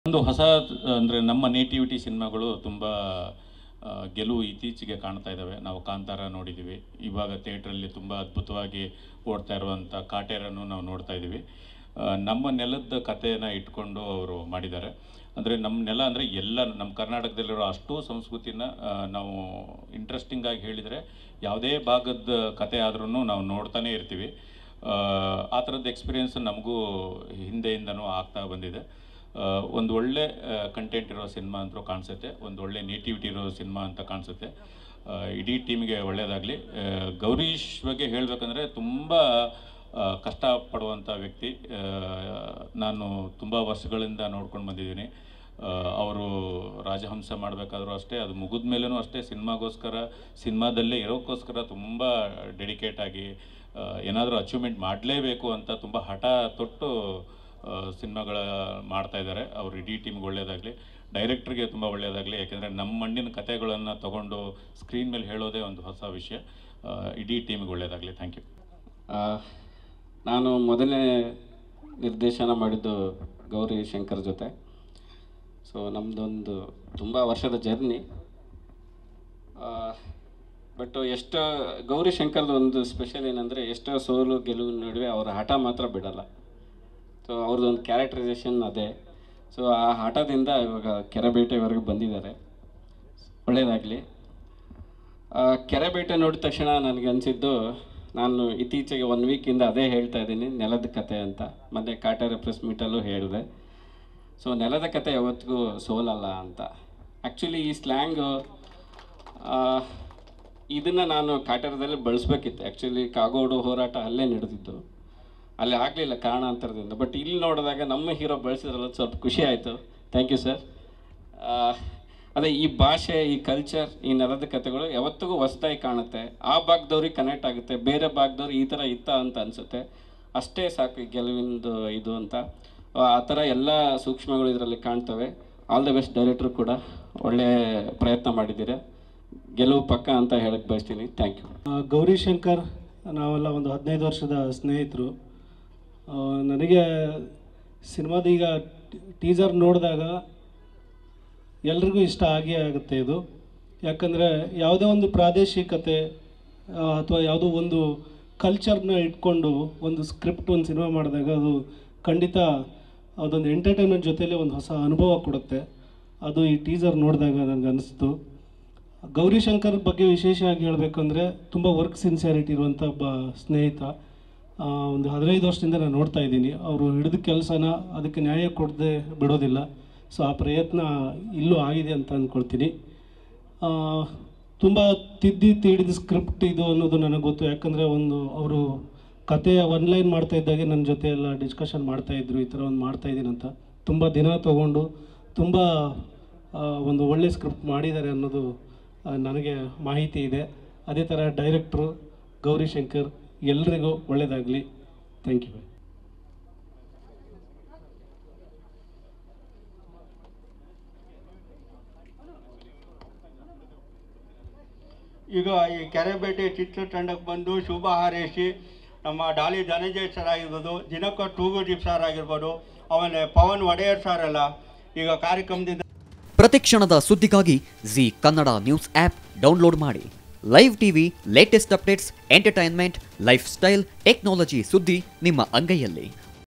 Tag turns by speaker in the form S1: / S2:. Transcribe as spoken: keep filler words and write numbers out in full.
S1: ಒಂದು ಹೊಸ ಅಂದರೆ ನಮ್ಮ ನೇಟಿವಿಟಿ ಸಿನಿಮಾಗಳು ತುಂಬ ಗೆಲುವು ಇತ್ತೀಚೆಗೆ ಕಾಣ್ತಾ ಇದ್ದಾವೆ. ನಾವು ಕಾಂತಾರ ನೋಡಿದ್ದೀವಿ, ಇವಾಗ ಥಿಯೇಟ್ರಲ್ಲಿ ತುಂಬ ಅದ್ಭುತವಾಗಿ ಓಡ್ತಾ ಇರುವಂಥ ಕಾಟೇರನ್ನು ನಾವು ನೋಡ್ತಾ ಇದ್ದೀವಿ. ನಮ್ಮ ನೆಲದ ಕಥೆಯನ್ನು ಇಟ್ಕೊಂಡು ಅವರು ಮಾಡಿದ್ದಾರೆ. ಅಂದರೆ ನಮ್ಮ ನೆಲ ಅಂದರೆ ಎಲ್ಲ ನಮ್ಮ ಕರ್ನಾಟಕದಲ್ಲಿರೋ ಅಷ್ಟು ಸಂಸ್ಕೃತಿನ ನಾವು ಇಂಟ್ರೆಸ್ಟಿಂಗಾಗಿ ಹೇಳಿದರೆ ಯಾವುದೇ ಭಾಗದ ಕತೆ ಆದ್ರೂ ನಾವು ನೋಡ್ತಾನೆ ಇರ್ತೀವಿ. ಆ ಥರದ ಎಕ್ಸ್ಪೀರಿಯೆನ್ಸ್ ನಮಗೂ ಹಿಂದೆಯಿಂದನೂ ಆಗ್ತಾ ಬಂದಿದೆ. ಒಂದು ಒಳ್ಳೆ ಕಂಟೆಂಟ್ ಇರೋ ಸಿನಿಮಾ ಅಂತೂ ಕಾಣಿಸುತ್ತೆ, ಒಂದು ಒಳ್ಳೆ ನೇಟಿವಿಟಿ ಇರೋ ಸಿನಿಮಾ ಅಂತ ಕಾಣಿಸುತ್ತೆ. ಇಡೀ ಟೀಮ್ಗೆ ಒಳ್ಳೆಯದಾಗಲಿ. ಗೌರೀಶ್ ಬಗ್ಗೆ ಹೇಳಬೇಕಂದ್ರೆ ತುಂಬ ಕಷ್ಟಪಡುವಂಥ ವ್ಯಕ್ತಿ. ನಾನು ತುಂಬ ವರ್ಷಗಳಿಂದ ನೋಡ್ಕೊಂಡು ಬಂದಿದ್ದೀನಿ. ಅವರು ರಾಜಹಂಸ ಮಾಡಬೇಕಾದ್ರೂ ಅಷ್ಟೇ, ಅದು ಮುಗಿದ ಮೇಲೂ ಅಷ್ಟೇ, ಸಿನಿಮಾಗೋಸ್ಕರ ಸಿನಿಮಾದಲ್ಲೇ ಇರೋಕ್ಕೋಸ್ಕರ ತುಂಬ ಡೆಡಿಕೇಟ್ ಆಗಿ ಏನಾದರೂ ಅಚೀವ್ಮೆಂಟ್ ಮಾಡಲೇಬೇಕು ಅಂತ ತುಂಬ ಹಠ ತೊಟ್ಟು ಸಿನಿಮಾಗಳ ಮಾಡ್ತಾಯಿದ್ದಾರೆ. ಅವರು ಇಡೀ ಟೀಮ್ಗೆ ಒಳ್ಳೆಯದಾಗಲಿ, ಡೈರೆಕ್ಟ್ರಿಗೆ ತುಂಬ ಒಳ್ಳೆಯದಾಗಲಿ. ಯಾಕೆಂದರೆ ನಮ್ಮ ಮಣ್ಣಿನ ಕಥೆಗಳನ್ನು ತೊಗೊಂಡು ಸ್ಕ್ರೀನ್ ಮೇಲೆ ಹೇಳೋದೇ ಒಂದು ಹೊಸ ವಿಷಯ. ಇಡೀ ಟೀಮ್ಗೆ ಒಳ್ಳೆಯದಾಗಲಿ. Thank you.
S2: ನಾನು ಮೊದಲನೇ ನಿರ್ದೇಶನ ಮಾಡಿದ್ದು ಗೌರಿ ಶಂಕರ್ ಜೊತೆ. ಸೊ ನಮ್ಮದೊಂದು ತುಂಬ ವರ್ಷದ ಜರ್ನಿ. ಬಟ್ ಎಷ್ಟೋ ಗೌರಿ ಶಂಕರ್ದು ಒಂದು ಸ್ಪೆಷಲ್ ಏನಂದರೆ, ಎಷ್ಟೋ ಸೋಲು ಗೆಲುವು ನಡುವೆ ಅವರ ಹಠ ಮಾತ್ರ ಬಿಡಲ್ಲ. ಸೊ ಅವ್ರದ್ದೊಂದು ಕ್ಯಾರೆಕ್ಟರೈಸೇಷನ್ ಅದೇ. ಸೊ ಆ ಹಠದಿಂದ ಇವಾಗ ಕೆರೆಬೇಟೆವರೆಗೂ ಬಂದಿದ್ದಾರೆ. ಒಳ್ಳೆಯದಾಗಲಿ. ಕೆರೆಬೇಟೆ ನೋಡಿದ ತಕ್ಷಣ ನನಗೆ ಅನಿಸಿದ್ದು, ನಾನು ಇತ್ತೀಚೆಗೆ ಒನ್ ವೀಕಿಂದ ಅದೇ ಹೇಳ್ತಾ ಇದ್ದೀನಿ, ನೆಲದ ಕತೆ ಅಂತ. ಮತ್ತು ಕಾಟೇರ ಪ್ರೆಸ್ ಮೀಟಲ್ಲೂ ಹೇಳಿದೆ. ಸೊ ನೆಲದ ಕತೆ ಯಾವತ್ತಿಗೂ ಸೋಲಲ್ಲ ಅಂತ. ಆ್ಯಕ್ಚುಲಿ ಈ ಸ್ಲ್ಯಾಂಗು ಇದನ್ನು ನಾನು ಕಾಟೇರದಲ್ಲಿ ಬಳಸಬೇಕಿತ್ತು. ಆ್ಯಕ್ಚುಲಿ ಕಾಗೋಡು ಹೋರಾಟ ಅಲ್ಲೇ ನಡೆದಿದ್ದು, ಅಲ್ಲಿ ಆಗಲಿಲ್ಲ ಕಾರಣಾಂತರದಿಂದ. ಬಟ್ ಇಲ್ಲಿ ನೋಡಿದಾಗ ನಮ್ಮ ಹೀರೋ ಬಳಸಿದ್ರಲ್ಲ, ಸ್ವಲ್ಪ ಖುಷಿ ಆಯಿತು. Thank you sir. ಅದೇ ಈ ಭಾಷೆ, ಈ ಕಲ್ಚರ್, ಈ ನೆಲದ ಕಥೆಗಳು ಯಾವತ್ತಿಗೂ ಹೊಸದಾಗಿ ಕಾಣುತ್ತೆ. ಆ ಭಾಗದವ್ರಿಗೆ ಕನೆಕ್ಟ್ ಆಗುತ್ತೆ, ಬೇರೆ ಭಾಗದವ್ರು ಈ ಥರ ಇತ್ತ ಅಂತ ಅನಿಸುತ್ತೆ. ಅಷ್ಟೇ ಸಾಕು ಈ ಗೆಲುವಿಂದು ಇದು ಅಂತ. ಆ ಥರ ಎಲ್ಲ ಸೂಕ್ಷ್ಮಗಳು ಇದರಲ್ಲಿ ಕಾಣ್ತವೆ. ಆಲ್ ದ ಬೆಸ್ಟ್ ಡೈರೆಕ್ಟ್ರು ಕೂಡ ಒಳ್ಳೆಯ ಪ್ರಯತ್ನ ಮಾಡಿದ್ದೀರಾ. ಗೆಲುವು ಪಕ್ಕ ಅಂತ ಹೇಳಕ್ಕೆ ಬಯಸ್ತೀನಿ. Thank you.
S3: ಗೌರಿ ಶಂಕರ್ ನಾವೆಲ್ಲ ಒಂದು ಹದಿನೈದು ವರ್ಷದ ಸ್ನೇಹಿತರು. ನನಗೆ ಸಿನಿಮಾದ ಈಗ ಟೀಸರ್ ನೋಡಿದಾಗ ಎಲ್ರಿಗೂ ಇಷ್ಟ ಆಗೇ ಆಗುತ್ತೆ ಇದು. ಯಾಕಂದರೆ ಯಾವುದೇ ಒಂದು ಪ್ರಾದೇಶಿಕತೆ ಅಥವಾ ಯಾವುದೋ ಒಂದು ಕಲ್ಚರ್ನ ಇಟ್ಕೊಂಡು ಒಂದು ಸ್ಕ್ರಿಪ್ಟ್, ಒಂದು ಸಿನಿಮಾ ಮಾಡಿದಾಗ ಅದು ಖಂಡಿತ ಅದೊಂದು ಎಂಟರ್ಟೈನ್ಮೆಂಟ್ ಜೊತೆಯಲ್ಲಿ ಒಂದು ಹೊಸ ಅನುಭವ ಕೊಡುತ್ತೆ. ಅದು ಈ ಟೀಸರ್ ನೋಡಿದಾಗ ನನಗೆ ಅನಿಸ್ತು. ಗೌರಿ ಶಂಕರ್ ಬಗ್ಗೆ ವಿಶೇಷವಾಗಿ ಹೇಳಬೇಕಂದ್ರೆ, ತುಂಬ ವರ್ಕ್ ಸಿನ್ಸಿಯಾರಿಟಿ ಇರುವಂಥ ಒಬ್ಬ ಸ್ನೇಹಿತ. ಒಂದು ಹದಿನೈದು ವರ್ಷದಿಂದ ನಾನು ನೋಡ್ತಾ ಇದ್ದೀನಿ. ಅವರು ಹಿಡಿದ ಕೆಲಸನ ಅದಕ್ಕೆ ನ್ಯಾಯ ಕೊಡದೆ ಬಿಡೋದಿಲ್ಲ. ಸೊ ಆ ಪ್ರಯತ್ನ ಇಲ್ಲೂ ಆಗಿದೆ ಅಂತ ಅಂದ್ಕೊಳ್ತೀನಿ. ತುಂಬ ತಿದ್ದಿ ತೀಡಿದ ಸ್ಕ್ರಿಪ್ಟ್ ಇದು ಅನ್ನೋದು ನನಗೆ ಗೊತ್ತು. ಯಾಕಂದರೆ ಒಂದು ಅವರು ಕಥೆಯ ಒನ್ ಲೈನ್ ಮಾಡ್ತಾ ಇದ್ದಾಗೆ ನನ್ನ ಜೊತೆ ಎಲ್ಲ ಡಿಸ್ಕಷನ್ ಮಾಡ್ತಾಯಿದ್ರು, ಈ ಥರ ಒಂದು ಮಾಡ್ತಾಯಿದ್ದೀನಿ ಅಂತ. ತುಂಬ ದಿನ ತೊಗೊಂಡು ತುಂಬ ಒಂದು ಒಳ್ಳೆ ಸ್ಕ್ರಿಪ್ಟ್ ಮಾಡಿದ್ದಾರೆ ಅನ್ನೋದು ನನಗೆ ಮಾಹಿತಿ ಇದೆ. ಅದೇ ಥರ ಡೈರೆಕ್ಟ್ರು ಗೌರಿ ಶಂಕರ್, ಎಲ್ರಿಗೂ ಒಳ್ಳೆಯದಾಗಲಿ. Thank you.
S4: ಈಗ ಈ ಕೆರೆಬೇಟೆ ಚಿತ್ರತಂಡಕ್ಕೆ ಬಂದು ಶುಭ ಹಾರೈಸಿ ನಮ್ಮ ಡಾಲಿ ಧನಂಜಯ್ ಸರ್ ಆಗಿರ್ಬೋದು, ದಿನಕ ಟೂಗುದೀಪ್ ಸರ್ ಆಗಿರ್ಬೋದು, ಆಮೇಲೆ ಪವನ್ ಒಡೆಯರ್ ಸರ್ ಎಲ್ಲ ಈಗ ಕಾರ್ಯಕ್ರಮದಿಂದ.
S5: ಪ್ರತಿಕ್ಷಣದ ಸುದ್ದಿಗಾಗಿ Zee Kannada news app download ಮಾಡಿ. Live TV, latest updates, entertainment, lifestyle, technology ಸುದ್ದಿ ನಿಮ್ಮ ಅಂಗೈಯಲ್ಲಿ.